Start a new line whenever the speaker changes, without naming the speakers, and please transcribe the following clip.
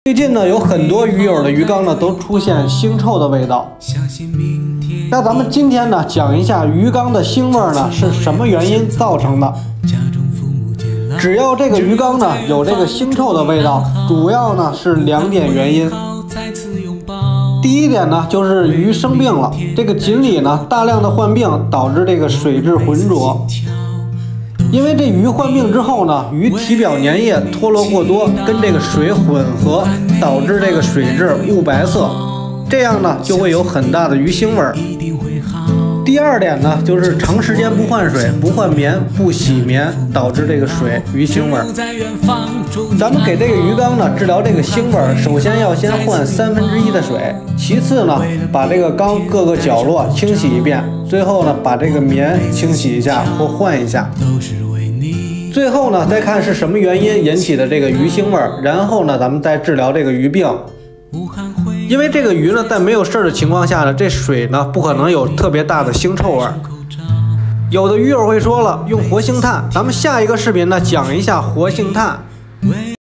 最近呢，有很多鱼友的鱼缸呢都出现腥臭的味道。那咱们今天呢讲一下鱼缸的腥味呢是什么原因造成的。只要这个鱼缸呢有这个腥臭的味道，主要呢是2点原因。第一点呢就是鱼生病了，这个锦鲤呢大量的患病，导致这个水质浑浊。因为这鱼患病之后呢，鱼体表粘液脱落过多，跟这个水混合，导致这个水质雾白色，这样呢就会有很大的鱼腥味儿。第二点呢，就是长时间不换水、不换棉、不洗棉，导致这个水鱼腥味儿。咱们给这个鱼缸呢治疗这个腥味儿，首先要先换1/3的水，其次呢把这个缸各个角落清洗一遍，最后呢把这个棉清洗一下或换一下。最后呢，再看是什么原因引起的这个鱼腥味儿，然后呢，咱们再治疗这个鱼病。因为这个鱼呢，在没有事儿的情况下呢，这水呢不可能有特别大的腥臭味儿。有的鱼友会说了，用活性炭，咱们下一个视频呢讲一下活性炭。